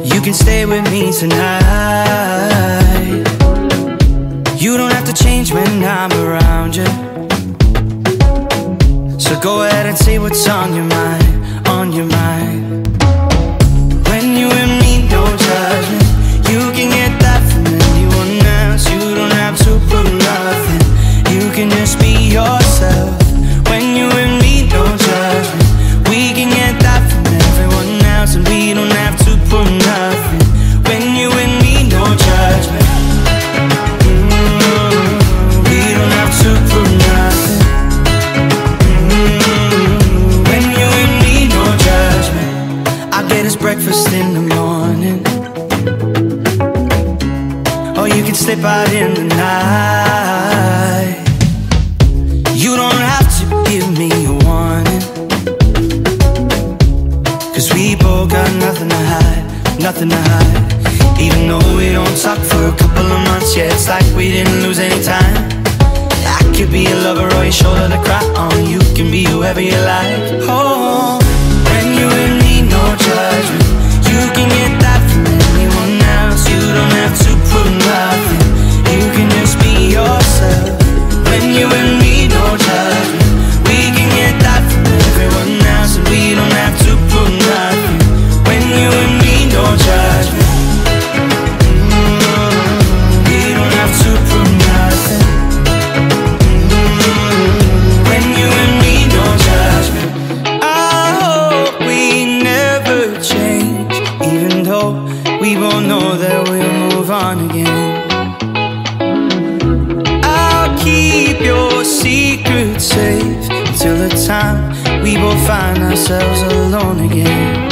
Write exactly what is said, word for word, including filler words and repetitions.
You can stay with me tonight. You don't have to change when I'm around you. So go ahead and say what's on your mind, on your mind. When you and me, no judgment. You can get that from anyone else. You don't have to prove nothing. You can just be yourself. When you and me, no judgment. We can get that from everyone else, and we don't have to prove nothing. When you and me, no judgment. Mm-hmm. We don't have to prove nothing. Mm-hmm. When you and me, no judgment. I get us breakfast in the morning, or you can slip out in the night. You don't have to give me a warning, 'cause we both got nothing to hide, nothing to hide. Even though we don't talk for a couple of months, yeah, it's like we didn't lose any time. I could be a lover or your shoulder to cry on. You can be whoever you like. Oh, when you and me, no judgment. You can get that from anyone else. You don't have to prove nothing. You can just be yourself. When you and me, no judgment. We can get that from everyone else, and we don't have to prove nothing. When you and me, no judgment. Mm-hmm. We don't have to prove nothing. Mm-hmm. When you and me, no judgment. I hope we never change, even though we both know that we'll move on again. I'll keep your secret safe until the time we both find ourselves alone again.